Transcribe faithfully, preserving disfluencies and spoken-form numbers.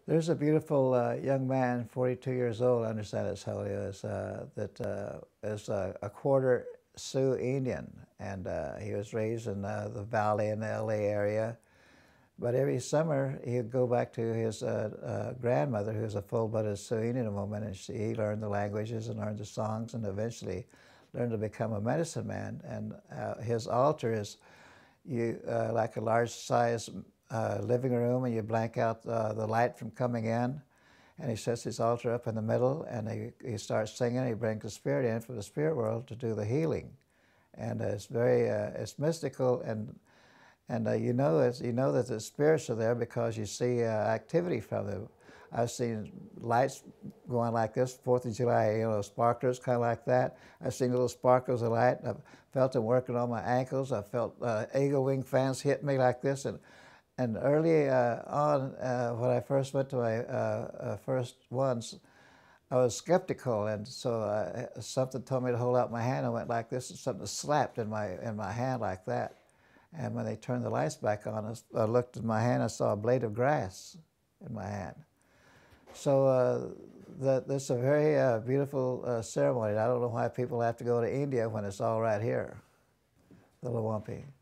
There's a beautiful uh, young man, forty-two years old, I understand that's how he is, uh, that uh, is a, a quarter Sioux Indian, and uh, he was raised in uh, the Valley in the L A area. But every summer he'd go back to his uh, uh, grandmother, who was a full-blooded Sioux Indian woman, and she, he learned the languages and learned the songs, and eventually learned to become a medicine man. And uh, his altar is you uh, like a large-size uh, living room, and you blank out uh, the light from coming in. And he sets his altar up in the middle, and he, he starts singing. He brings the spirit in from the spirit world to do the healing, and uh, it's very uh, it's mystical, and and uh, you know it's, you know that the spirits are there because you see uh, activity from them. I've seen lights going like this, Fourth of July, you know, sparklers kind of like that. I've seen little sparkles of light. I've felt them working on my ankles. I felt uh, eagle wing fans hit me like this, and and early uh, on, uh, when I first went to my uh, uh, first ones, I was skeptical, and so uh, something told me to hold out my hand. I went like this, and something slapped in my in my hand like that. And when they turned the lights back on, I looked at my hand. I saw a blade of grass in my hand. So uh, that that's a very uh, beautiful uh, ceremony. I don't know why people have to go to India when it's all right here, the Lawampi.